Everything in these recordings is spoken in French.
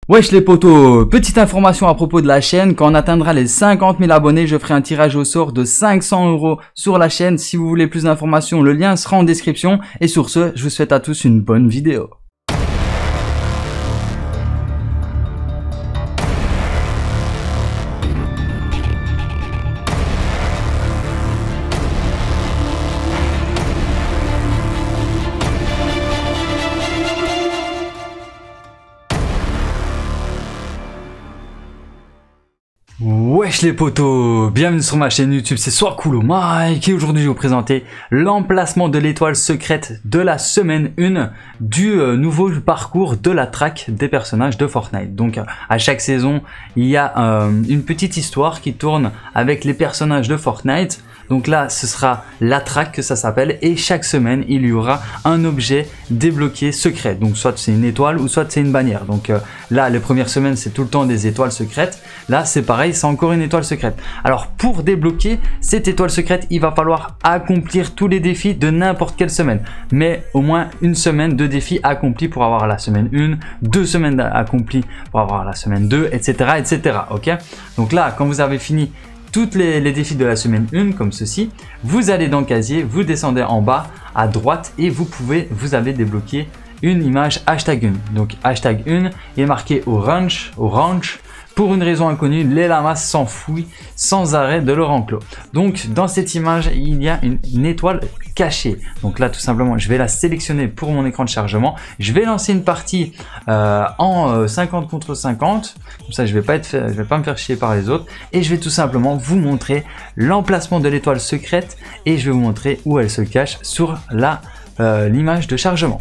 Wesh les potos, petite information à propos de la chaîne, quand on atteindra les 50 000 abonnés, je ferai un tirage au sort de 500 € sur la chaîne. Si vous voulez plus d'informations, le lien sera en description. Et sur ce, je vous souhaite à tous une bonne vidéo. Wesh les potos, bienvenue sur ma chaîne YouTube, c'est Soircoolo Mike et aujourd'hui je vais vous présenter l'emplacement de l'étoile secrète de la semaine 1 du nouveau parcours de la track des personnages de Fortnite. Donc à chaque saison il y a une petite histoire qui tourne avec les personnages de Fortnite. Donc là ce sera la track que ça s'appelle et chaque semaine il y aura un objet débloqué secret. Donc soit c'est une étoile ou soit c'est une bannière. Donc là les premières semaines c'est tout le temps des étoiles secrètes. Là c'est pareil, c'est encore une étoile secrète. Alors pour débloquer cette étoile secrète, il va falloir accomplir tous les défis de n'importe quelle semaine. Mais au moins une semaine de défis accomplis pour avoir la semaine 1, 2 semaines accomplies pour avoir la semaine 2, etc. etc. Ok. Donc là quand vous avez fini toutes les défis de la semaine 1 comme ceci, vous allez dans casier, vous descendez en bas à droite et vous avez débloqué une image hashtag 1. Donc hashtag 1 est marqué orange. Pour une raison inconnue, les lamas s'enfuient sans arrêt de leur enclos. Donc dans cette image, il y a une étoile cachée. Donc là tout simplement, je vais la sélectionner pour mon écran de chargement. Je vais lancer une partie en 50 contre 50. Comme ça, je vais pas me faire chier par les autres. Et je vais tout simplement vous montrer l'emplacement de l'étoile secrète et je vais vous montrer où elle se cache sur l'image de chargement.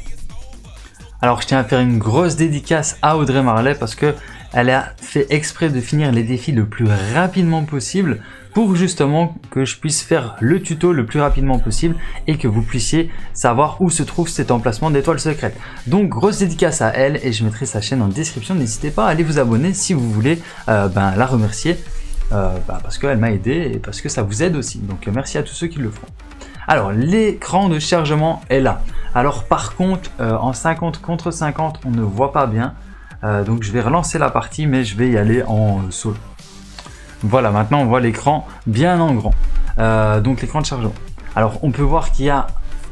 Alors je tiens à faire une grosse dédicace à Audrey Marley parce que elle a fait exprès de finir les défis le plus rapidement possible pour justement que je puisse faire le tuto le plus rapidement possible et que vous puissiez savoir où se trouve cet emplacement d'étoile secrète. Donc grosse dédicace à elle et je mettrai sa chaîne en description. N'hésitez pas à aller vous abonner si vous voulez la remercier parce qu'elle m'a aidé et parce que ça vous aide aussi. Donc merci à tous ceux qui le font. Alors l'écran de chargement est là. Alors par contre en 50 contre 50 on ne voit pas bien. Donc je vais relancer la partie mais je vais y aller en solo. Voilà, maintenant on voit l'écran bien en grand. Donc l'écran de chargement. Alors on peut voir qu'il y a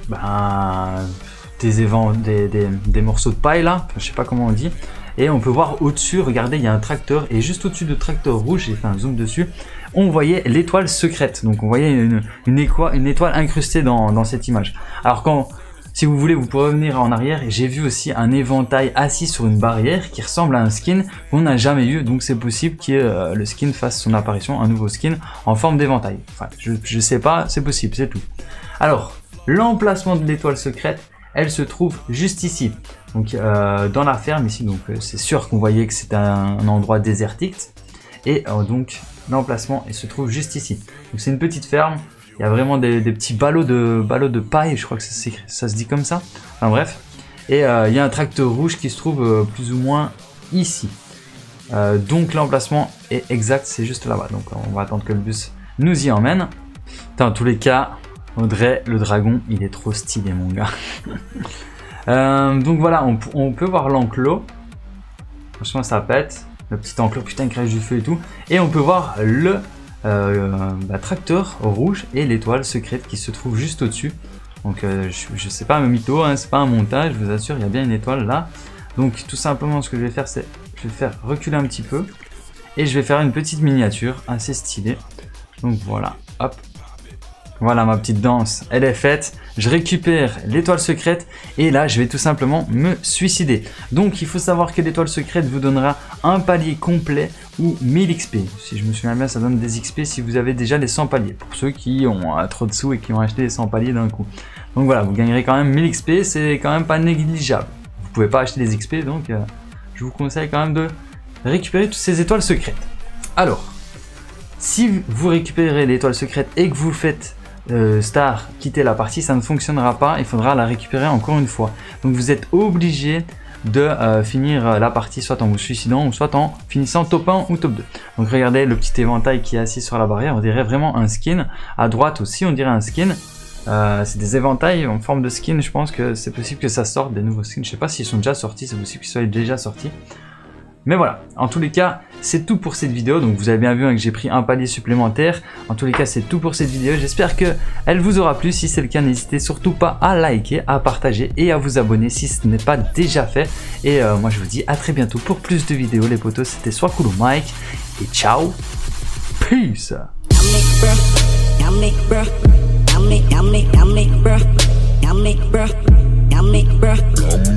des morceaux de paille là, je sais pas comment on dit. Et on peut voir au-dessus, regardez, il y a un tracteur et juste au-dessus du tracteur rouge, j'ai fait un zoom dessus, on voyait l'étoile secrète. Donc on voyait une étoile incrustée dans cette image. Alors si vous voulez, vous pourrez revenir en arrière. J'ai vu aussi un éventail assis sur une barrière qui ressemble à un skin qu'on n'a jamais eu. Donc c'est possible que le skin fasse son apparition, un nouveau skin en forme d'éventail. Enfin, je sais pas, c'est possible, c'est tout. Alors, l'emplacement de l'étoile secrète, elle se trouve juste ici. Donc dans la ferme ici. Donc c'est sûr qu'on voyait que c'est un endroit désertique. Et donc l'emplacement, il se trouve juste ici. Donc c'est une petite ferme. Il y a vraiment des petits ballots de paille, je crois que ça se dit comme ça. Enfin bref. Et il y a un tracteur rouge qui se trouve plus ou moins ici. Donc l'emplacement est exact, c'est juste là-bas. Donc on va attendre que le bus nous y emmène. Dans tous les cas, Audrey, le dragon, il est trop stylé mon gars. Donc voilà, on peut voir l'enclos. Franchement ça pète. Le petit enclos, putain, il crèche du feu et tout. Et on peut voir le tracteur rouge et l'étoile secrète qui se trouve juste au-dessus. Donc je sais pas un mytho, hein, c'est pas un montage, je vous assure, il y a bien une étoile là. Donc tout simplement ce que je vais faire, c'est je vais faire reculer un petit peu et je vais faire une petite miniature assez stylée. Donc voilà, hop. Voilà, ma petite danse, elle est faite. Je récupère l'étoile secrète et là, je vais tout simplement me suicider. Donc, il faut savoir que l'étoile secrète vous donnera un palier complet ou 1000 XP. Si je me souviens bien, ça donne des XP si vous avez déjà les 100 paliers. Pour ceux qui ont trop de sous et qui ont acheté les 100 paliers d'un coup. Donc voilà, vous gagnerez quand même 1000 XP, c'est quand même pas négligeable. Vous pouvez pas acheter des XP, donc je vous conseille quand même de récupérer toutes ces étoiles secrètes. Alors, si vous récupérez l'étoile secrète et que vous faites Star quitter la partie, ça ne fonctionnera pas, il faudra la récupérer encore une fois. Donc vous êtes obligé de finir la partie soit en vous suicidant ou soit en finissant top 1 ou top 2. Donc regardez le petit éventail qui est assis sur la barrière, on dirait vraiment un skin. À droite aussi on dirait un skin. C'est des éventails en forme de skin, je pense que c'est possible que ça sorte des nouveaux skins. Je sais pas s'ils sont déjà sortis, c'est possible qu'ils soient déjà sortis. Mais voilà, en tous les cas, c'est tout pour cette vidéo. Donc vous avez bien vu que j'ai pris un palier supplémentaire. En tous les cas, c'est tout pour cette vidéo. J'espère qu'elle vous aura plu. Si c'est le cas, n'hésitez surtout pas à liker, à partager et à vous abonner si ce n'est pas déjà fait. Et moi, je vous dis à très bientôt pour plus de vidéos, les potos. C'était Sois Cool Mike et ciao. Peace. Yummy, bruh.